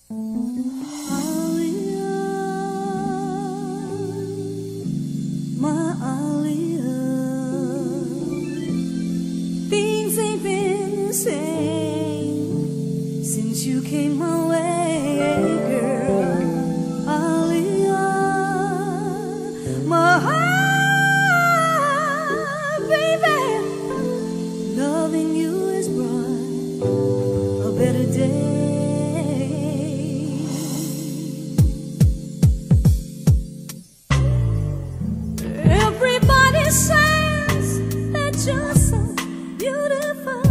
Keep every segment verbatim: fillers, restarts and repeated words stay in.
My Aliyah, things ain't been the same since you came my way, girl. Aliyah, my heart, baby, loving you has brought a better day. Says that you're so beautiful,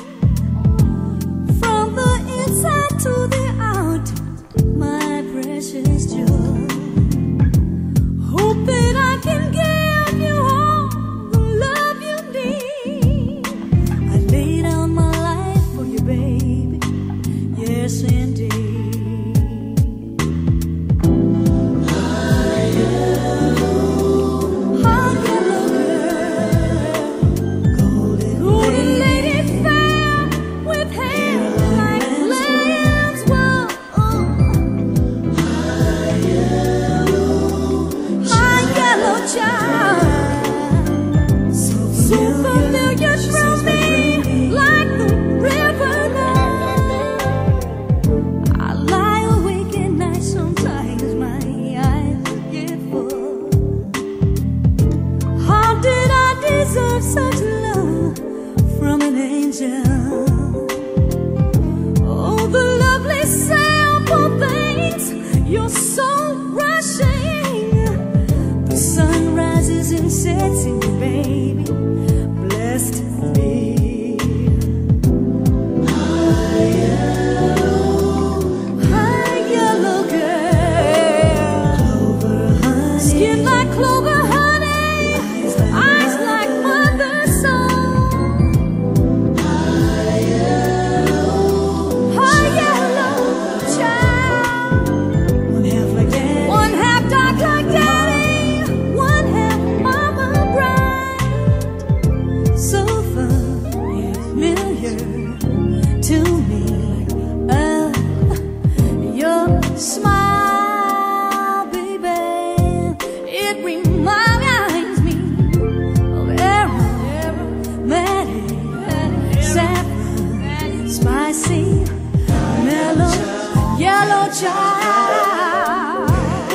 from the inside to the out, my precious jewel. Hope that I can give you all the love you need. I lay down my life for you, baby, yes indeed. Such love from an angel. Oh, the lovely simple things, you're so rushing. The sun rises and sets in you, baby. Blessed be. Hi, yellow, hi, yellow girl. Clover honey, skin like clover honey. Smile, baby, it reminds me of aromatic, saffron, spicy, mellow, yellow child.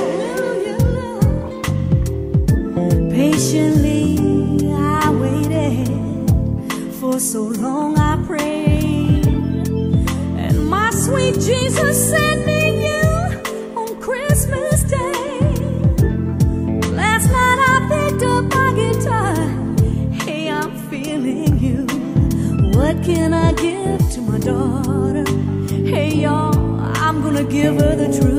Patiently I waited, for so long I prayed, and my sweet Jesus sent me Christmas Day. Last night I picked up my guitar. Hey, I'm feeling you. What can I give to my daughter? Hey, y'all, I'm gonna give her the truth.